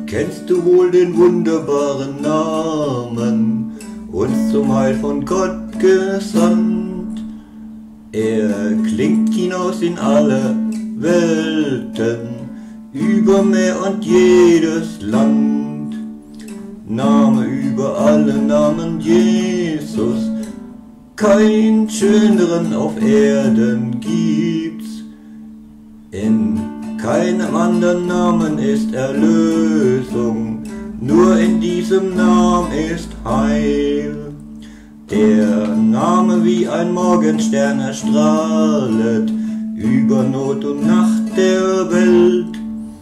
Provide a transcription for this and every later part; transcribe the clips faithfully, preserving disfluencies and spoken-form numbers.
Kennst du wohl den wunderbaren Namen, uns zum Heil von Gott gesandt? Er klingt hinaus in alle Welten, über Meer und jedes Land. Name über alle Namen Jesus, kein schöneren auf Erden gibt's. In keinem anderen Namen ist Erlösung, nur in diesem Namen ist Heil. Der Name wie ein Morgenstern erstrahlet über Not und Nacht der Welt.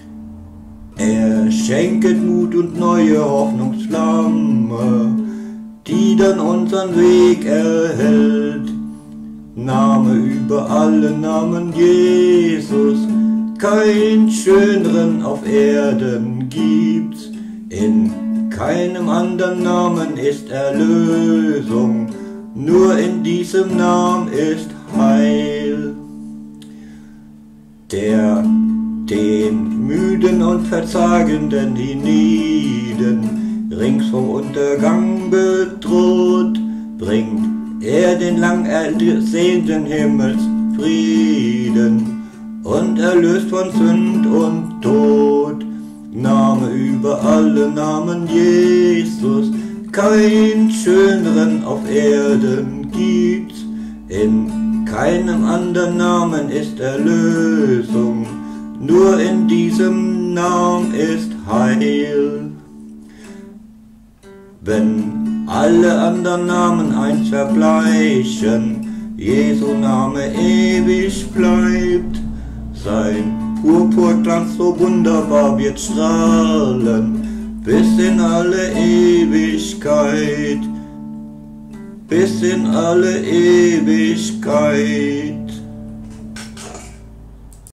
Er schenket Mut und neue Hoffnungsflamme, die dann unseren Weg erhält. Name über alle Namen Jesus, kein schöneren auf Erden gibt's. In keinem anderen Namen ist Erlösung, nur in diesem Namen ist Heil. Der den Müden und Verzagenden hienieden, rings vom Untergang bedroht, bringt er den lang ersehnten Himmelsfrieden und erlöst von Sünd und Tod. Name über alle Namen Jesus, kein schöneren auf Erden gibt's. In keinem anderen Namen ist Erlösung, nur in diesem Namen ist Heil. Wenn alle anderen Namen einst verbleichen, Jesu Name ewig bleibt. Sein Purpurglanz so wunderbar wird strahlen, bis in alle Ewigkeit, bis in alle Ewigkeit.